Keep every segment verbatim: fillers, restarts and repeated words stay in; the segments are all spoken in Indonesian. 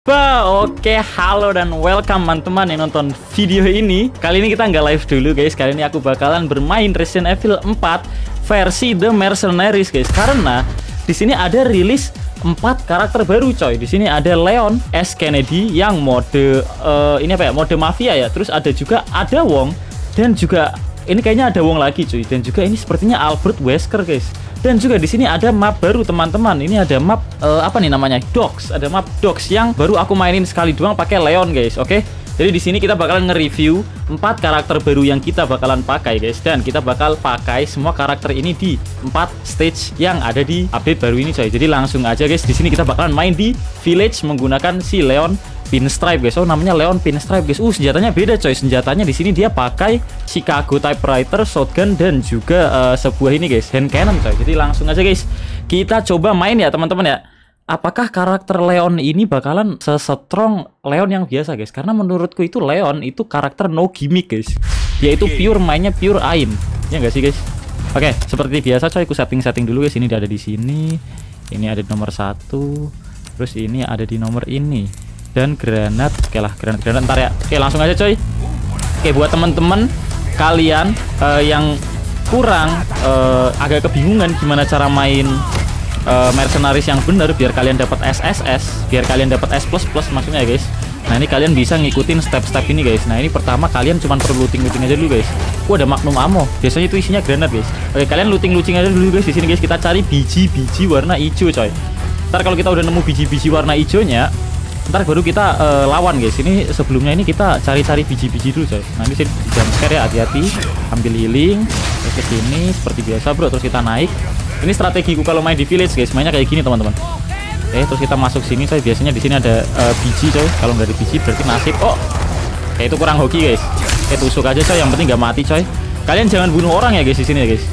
Bah, oke, halo dan welcome teman-teman yang nonton video ini. Kali ini kita nggak live dulu guys. Kali ini aku bakalan bermain Resident Evil empat versi The Mercenaries guys. Karena di sini ada rilis empat karakter baru coy. Di sini ada Leon S. Kennedy yang mode uh, ini apa ya? Mode mafia ya. Terus ada juga ada Wong dan juga ini kayaknya ada Wong lagi cuy. Dan juga ini sepertinya Albert Wesker guys. Dan juga di sini ada map baru teman-teman. Ini ada map uh, apa nih namanya? Docks. Ada map Docks yang baru aku mainin sekali doang pakai Leon guys. Oke. Jadi di sini kita bakalan nge-review empat karakter baru yang kita bakalan pakai guys, dan kita bakal pakai semua karakter ini di empat stage yang ada di update baru ini coy. Jadi langsung aja guys, di sini kita bakalan main di village menggunakan si Leon Pinstripe guys. Oh, namanya Leon Pinstripe guys. Uh, senjatanya beda coy. Senjatanya di sini dia pakai Chicago typewriter, shotgun dan juga uh, sebuah ini guys, hand cannon coy. Jadi langsung aja guys, kita coba main ya teman-teman ya. Apakah karakter Leon ini bakalan sestrong Leon yang biasa guys? Karena menurutku itu Leon itu karakter no gimmick guys. Yaitu pure mainnya pure aim. Ya enggak sih guys? Oke, seperti biasa coy, aku setting-setting dulu guys. Ini ada di sini. Ini ada di nomor satu. Terus ini ada di nomor ini. Dan granat. Oke lah, granat-granat ntar ya. Oke, langsung aja coy. Oke, buat teman-teman kalian uh, yang kurang uh, agak kebingungan gimana cara main Uh, mercenaries yang bener biar kalian dapat S S S, biar kalian dapat S plus plus maksudnya ya guys. Nah ini kalian bisa ngikutin step-step ini guys. Nah ini pertama kalian cuma perlu looting-looting aja dulu guys. Wah, ada magnum ammo. Biasanya itu isinya granat guys. Oke, kalian looting-looting aja dulu guys di sini guys. Kita cari biji-biji warna hijau coy. Ntar kalau kita udah nemu biji-biji warna hijaunya, ntar baru kita uh, lawan guys. Ini sebelumnya ini kita cari-cari biji-biji dulu coy. Nah ini sih jump scare ya, hati-hati. Ambil healing. Terus ke sini seperti biasa bro. Terus kita naik. Ini strategiku kalau main di village guys, mainnya kayak gini teman-teman. Oke, terus kita masuk sini coy. Biasanya di sini ada uh, biji coy. Kalau nggak ada biji berarti nasib. Oh, kayak itu kurang hoki guys. Kayak tusuk aja coy. Yang penting nggak mati coy. Kalian jangan bunuh orang ya guys di sini ya guys.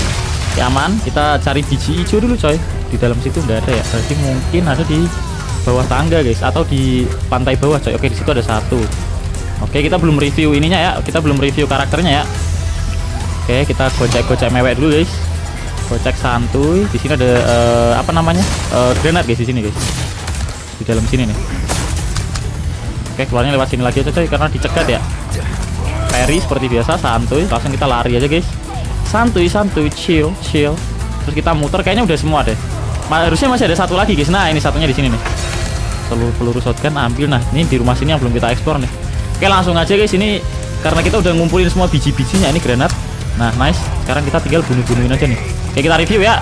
Ya aman. Kita cari biji hijau dulu coy. Di dalam situ nggak ada ya. Berarti mungkin ada di bawah tangga guys, atau di pantai bawah coy. Oke, di situ ada satu. Oke, kita belum review ininya ya. Kita belum review karakternya ya. Oke, kita gocek-gocek mewek dulu guys. Kocek santuy. Di sini ada uh, apa namanya uh, granat guys di sini guys, di dalam sini nih. Oke, keluarnya lewat sini lagi aja coy karena dicegat ya. Parry seperti biasa, santuy. Langsung kita lari aja guys, santuy santuy, chill chill. Terus kita muter, kayaknya udah semua deh. Harusnya masih ada satu lagi guys. Nah ini satunya di sini nih. Peluru peluru shotgun ambil. Nah ini di rumah sini yang belum kita eksplor nih. Oke, langsung aja guys. Ini karena kita udah ngumpulin semua biji-bijinya. Ini granat. Nah nice. Sekarang kita tinggal bunuh-bunuhin aja nih. Oke, kita review ya.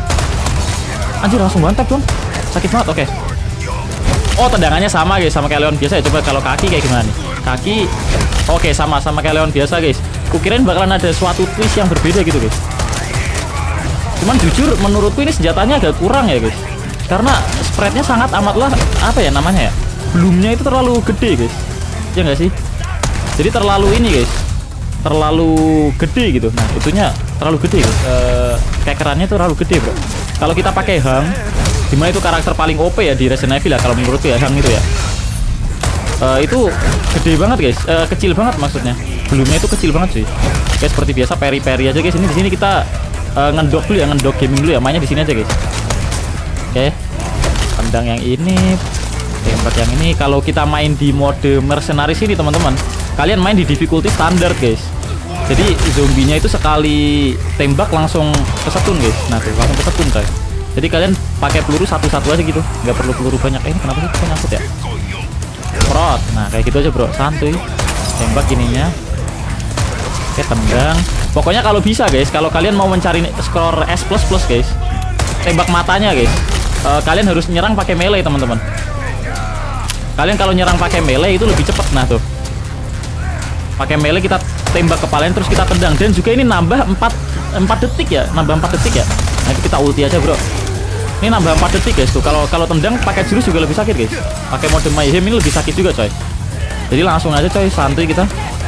Anjir, langsung mantap dong. Sakit banget. Oke. Oh, tendangannya sama guys, sama kayak Leon biasa ya. Coba kalau kaki kayak gimana nih? Kaki. Oke, sama sama kayak Leon biasa guys. Kukirain bakalan ada suatu twist yang berbeda gitu guys. Cuman jujur menurutku ini senjatanya agak kurang ya guys. Karena spreadnya sangat amatlah apa ya namanya ya? Bloomnya itu terlalu gede guys. Ya nggak sih? Jadi terlalu ini guys. Terlalu gede gitu. Nah itunya terlalu gede guys. Uh, kekerannya tuh terlalu gede bro. Kalau kita pakai Hang, dimana itu karakter paling O P ya di Resident Evil ya kalau menurutku ya, Hang itu ya. Uh, itu gede banget guys. Uh, kecil banget maksudnya. Belumnya itu kecil banget sih. Oke, seperti biasa peri-peri aja guys. Ini di sini kita uh, ngendok dulu ya, ngendok gaming dulu ya. Mainnya di sini aja guys. Oke. Tendang yang ini, tembak yang ini. Kalau kita main di mode mercenaries ini teman-teman, kalian main di difficulty standar guys. Jadi zombinya itu sekali tembak langsung kesetun guys. Nah tuh langsung kesetun coy. Jadi kalian pakai peluru satu-satu aja gitu, nggak perlu peluru banyak. Eh, ini kenapa sih kita nyangkut ya? Prot. Nah kayak gitu aja bro, santuy. Tembak ininya. Oke, tendang. Pokoknya kalau bisa guys, kalau kalian mau mencari skor S plus plus guys, tembak matanya guys, uh, kalian harus nyerang pakai melee teman-teman. Kalian kalau nyerang pakai melee itu lebih cepat. Nah tuh, pakai melee kita tembak kepalanya terus kita tendang, dan juga ini nambah empat detik ya, nambah empat detik ya. Nah kita ulti aja bro. Ini nambah empat detik guys tuh. Kalau kalau tendang pakai jurus juga lebih sakit guys. Pakai mode mayhem ini lebih sakit juga coy. Jadi langsung aja coy, santuy kita.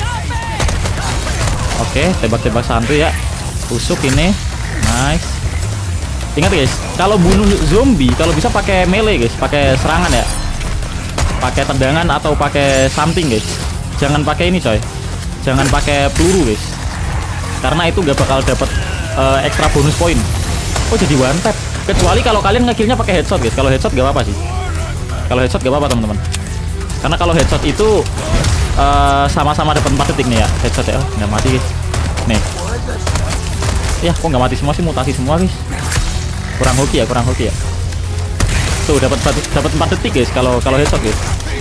Oke, tembak-tembak santuy ya. Tusuk ini. Nice. Ingat guys, kalau bunuh zombie kalau bisa pakai melee guys, pakai serangan ya. Pakai tendangan atau pakai something guys. Jangan pakai ini coy. Jangan pakai peluru guys, karena itu gak bakal dapat uh, ekstra bonus poin. Oh jadi one tap. Kecuali kalau kalian ngekillnya pakai headshot guys. Kalau headshot gak apa-apa sih. Kalau headshot gak apa-apa teman-teman. Karena kalau headshot itu sama-sama uh, dapat empat detik nih ya. Headshot ya, nggak mati guys. Nih. Ya, kok nggak mati semua sih, mutasi semua guys. Kurang hoki ya, kurang hoki ya. Tuh dapat dapat empat detik guys kalau kalau headshot guys.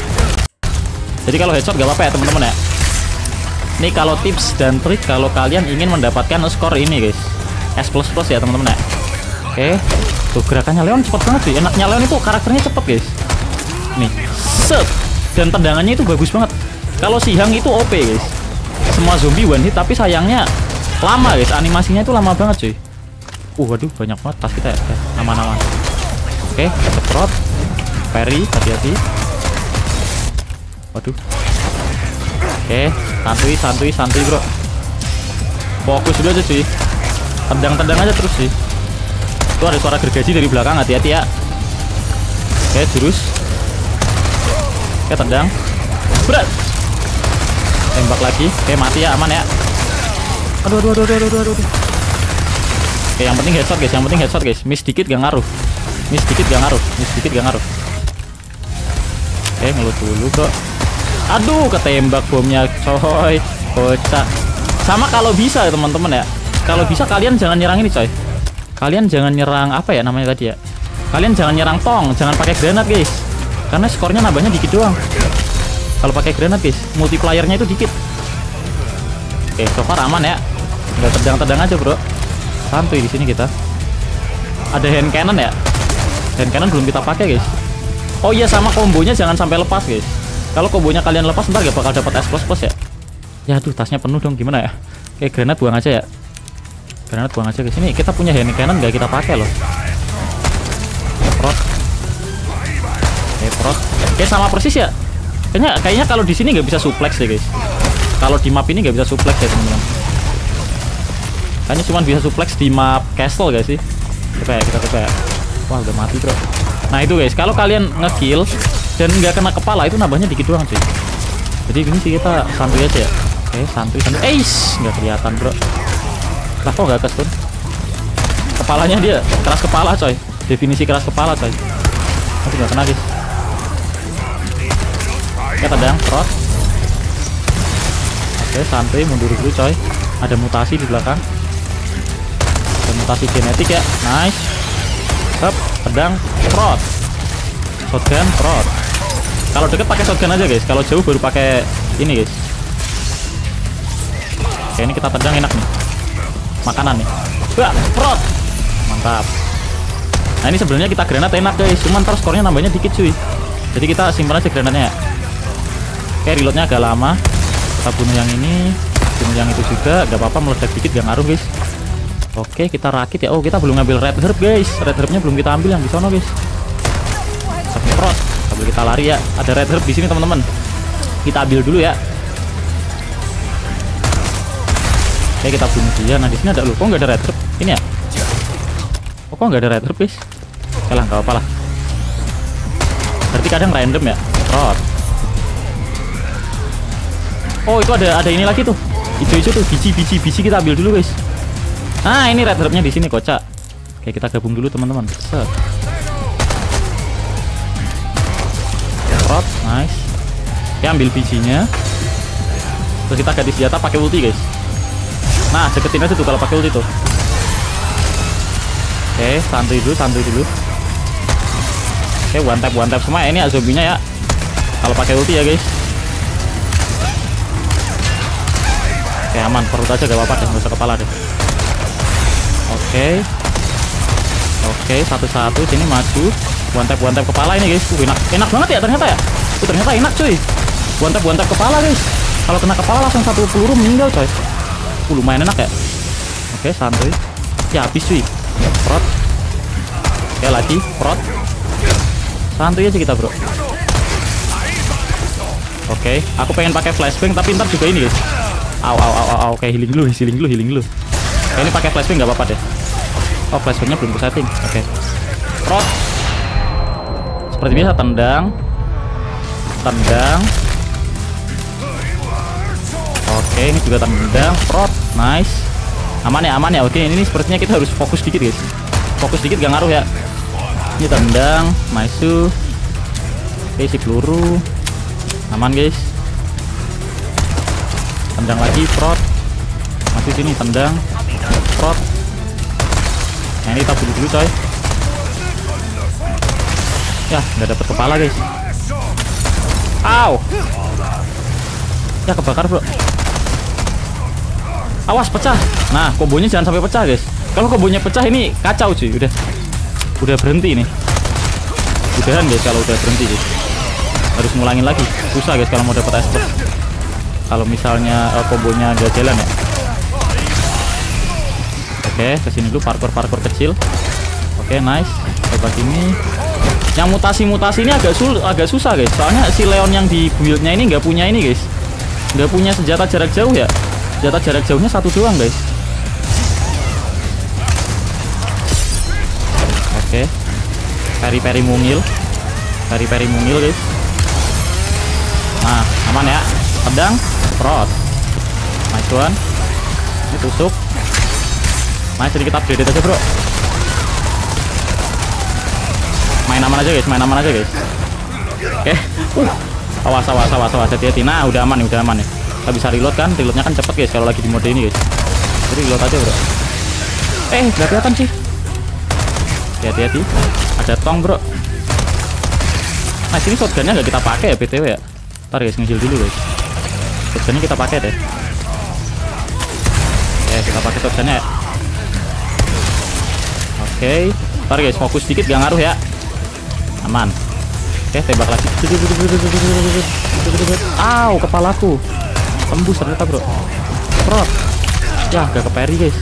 Jadi kalau headshot gak apa-apa ya teman-teman ya. Ini kalau tips dan trik kalau kalian ingin mendapatkan skor ini guys, S plus plus ya teman-teman ya. Oke, tuh gerakannya Leon cepet banget sih. Enaknya Leon itu karakternya cepet guys. Nih, set. Dan tendangannya itu bagus banget. Kalau si Hang itu O P guys. Semua zombie one hit tapi sayangnya lama guys. Animasinya itu lama banget cuy. Uh, waduh banyak banget tas kita ya. Eh, aman-aman. Oke, ceprot. Parry, hati-hati. Waduh. Oke, santuy, santuy, santuy bro. Fokus dulu aja cuy. Tendang-tendang aja terus sih. Itu ada suara gergaji dari belakang, hati-hati ya. Oke, jurus. Oke, tendang. Berat. Tembak lagi. Oke, mati ya, aman ya. Aduh, aduh, aduh, aduh, aduh, aduh. Oke, yang penting headshot guys, yang penting headshot guys. Miss dikit gak ngaruh. Miss dikit gak ngaruh. Miss dikit gak ngaruh. Oke, ngelut dulu bro. Aduh, ketembak bomnya coy. Kocak. Sama kalau bisa teman-teman ya. Kalau bisa kalian jangan nyerang ini coy. Kalian jangan nyerang apa ya namanya tadi ya. Kalian jangan nyerang tong, jangan pakai granat guys. Karena skornya nambahnya dikit doang. Kalau pakai granat guys, multiplayernya itu dikit. Oke, so far aman ya. Nggak tendang-tendang aja bro. Santuy di sini kita. Ada hand cannon ya. Hand cannon belum kita pakai guys. Oh iya, sama kombonya jangan sampai lepas guys. Kalau kombonya kalian lepas ntar gak bakal dapat S plus plus ya. Ya tuh tasnya penuh dong, gimana ya? Oke, granat buang aja ya. Granat buang aja guys. Ini kita punya hand cannon gak kita pakai loh. Prot. Oke, prot. Oke, sama persis ya. Kayaknya kayaknya kalau di sini nggak bisa suplex deh guys. Kalau di map ini nggak bisa suplex ya teman-teman. Kayaknya cuma bisa suplex di map castle guys sih. Coba ya, kita coba ya. Wah, udah mati bro. Nah itu guys, kalau kalian ngekill dan nggak kena kepala itu nambahnya dikit doang cuy. Jadi gini sih kita santuy aja ya. Oke, santuy santuy. Eish, nggak kelihatan bro. Lah kok nggak kestun? Kepalanya dia keras kepala coy. Definisi keras kepala coy. Tapi nggak kena guys. Oke, tendang, prot. Oke, santuy, mundur dulu coy. Ada mutasi di belakang. Ada mutasi genetik ya. Nice. Hup, pedang, prot. Shotgun, prot. Kalau deket pakai shotgun aja guys. Kalau jauh baru pakai ini guys. Oke, ini kita tendang enak nih. Makanan nih. Wah, prot. Mantap. Nah ini sebenarnya kita granat enak guys. Cuman terus skornya nambahnya dikit cuy. Jadi kita simpan aja granatnya. Oke, reloadnya agak lama. Kita bunuh yang ini, bunuh yang itu juga. Gak apa-apa, meledak dikit gak ngaruh guys. Oke, kita rakit ya. Oh, kita belum ngambil red herb guys. Red herbnya belum kita ambil yang di sono guys. Prot. Sambil kita lari ya. Ada red herb di sini teman-teman. Kita ambil dulu ya. Oke, kita bunuh dia. Nah di sini ada loh. Kok nggak ada red herb? Ini ya. Oh, kok nggak ada red herb guys? Oke lah, nggak apa-apa lah. Berarti kadang random ya. Prot. Oh, itu ada ada ini lagi tuh. Hijau-hijau tuh, biji-biji biji kita ambil dulu guys. Nah, ini red herbnya di sini kocak. Oke, kita gabung dulu teman-teman. Set. Prot, nice. Oke, ambil bijinya. Terus kita ganti senjata pakai ulti guys. Nah, deketin aja tuh kalau pakai ulti tuh. Oke, santuy dulu, santuy dulu. Oke, one tap one tap semua. Ini zombinya ya. Kalau pakai ulti ya guys. Oke, aman, perut aja gak apa-apa deh, nggak usah kepala deh. Oke. Oke, satu-satu sini maju. One tap one tap kepala ini guys. Uh, enak. Enak banget ya ternyata ya. Uh, ternyata enak cuy. One tap one tap kepala guys. Kalau kena kepala langsung satu peluru meninggal coy. Uh, lumayan enak ya. Oke, santuy. Ya habis cuy. Prot. Oke, lagi prot. Santuy aja kita, bro. Oke, aku pengen pakai flashbang tapi ntar juga ini guys. Au au au au, oke, healing dulu, healing dulu, healing dulu. Oke, ini pakai flashbang nggak apa-apa deh. Oh, flashbangnya belum ku setting. Oke. Prot. Seperti biasa, tendang. Tendang. Oke, ini juga tendang. Prot. Nice. Aman ya, aman ya. Oke, ini sepertinya kita harus fokus dikit guys. Fokus dikit gak ngaruh ya. Ini tendang. Nice. Oke, isi peluru. Aman guys. Tendang lagi, prot. Masih sini, tendang. Prot. Nah, ini kita bunuh dulu coy. Ya, nggak dapet kepala guys. Aw. Ya, kebakar bro. Awas, pecah. Nah, kombonya jangan sampai pecah guys. Kalau kombonya pecah ini kacau cuy. Udah Udah berhenti nih. Udahan guys kalau udah berhenti guys. Harus ngulangin lagi. Susah guys kalau mau dapat expert. Kalau misalnya uh, kombonya nggak jalan ya. Oke, kesini dulu parkour-parkour kecil. Oke, nice. Coba sini. Yang mutasi-mutasi ini agak sul agak susah guys. Soalnya si Leon yang di build-nya ini nggak punya ini guys. Nggak punya senjata jarak jauh ya. Senjata jarak jauhnya satu doang guys. Oke. Peri-peri mungil. Peri-peri mungil guys. Nah, aman ya. Pedang, prot. Nice one. Ini tusuk. Nah, sedikit upgrade aja bro. Main aman aja guys, main aman aja guys. Oke. Uh. Awas, awas, awas, awas. Hati-hati. Nah, udah aman nih, udah aman nih. Kita bisa reload kan? Reloadnya kan cepet guys kalau lagi di mode ini guys. Jadi reload aja bro. Eh, nggak kelihatan sih. Hati-hati. Ada tong bro. Nah, sini shotgunnya nggak kita pakai ya B T W ya. Ntar guys, ngejil dulu guys. Shotgunnya kita pakai deh. Oke, kita pakai shotgunnya ya. Oke, ntar guys, fokus dikit gak ngaruh ya. Aman. Oke, tembak lagi. Aw, kepalaku tembus ternyata bro. Prot. Ya, gak keperi guys.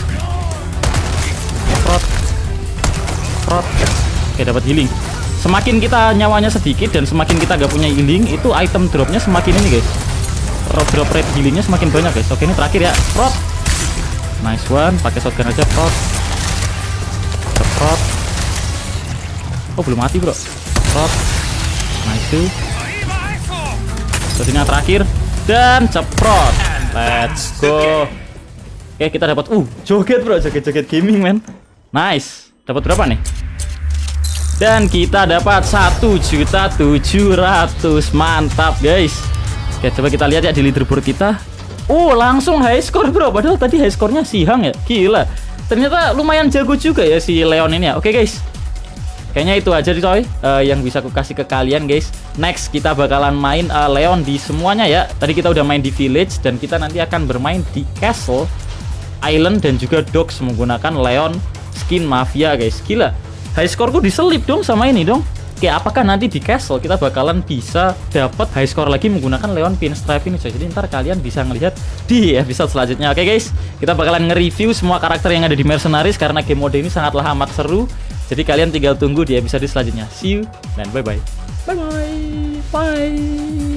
Prot. Prot. Oke, dapat healing. Semakin kita nyawanya sedikit dan semakin kita gak punya healing, itu item dropnya semakin ini guys. Drop rate healingnya semakin banyak guys. Oke, ini terakhir ya. Prot. Nice one. Pakai shotgun aja. Prot. Prot. Oh, belum mati bro. Prot. Nice. Terus ini yang terakhir dan ceprot. Let's go. Oke, kita dapat uh joget bro, joget-joget gaming man. Nice. Dapat berapa nih? Dan kita dapat satu juta tujuh ratus. Mantap guys. Oke, coba kita lihat ya di leaderboard kita. Oh, langsung high score bro. Padahal tadi high score-nya si Hang ya. Gila. Ternyata lumayan jago juga ya si Leon ini ya. Oke guys. Kayaknya itu aja coy uh, yang bisa aku kasih ke kalian guys. Next kita bakalan main uh, Leon di semuanya ya. Tadi kita udah main di village dan kita nanti akan bermain di castle, island dan juga docks menggunakan Leon skin mafia guys. Gila. High scoreku diselip dong sama ini dong. Oke, apakah nanti di castle kita bakalan bisa dapat high score lagi menggunakan Leon pinstripe ini coy. Jadi ntar kalian bisa ngelihat di episode selanjutnya. Oke guys, kita bakalan nge-review semua karakter yang ada di Mercenaries karena game mode ini sangatlah amat seru. Jadi kalian tinggal tunggu di episode selanjutnya. See you dan bye bye. Bye bye. Bye.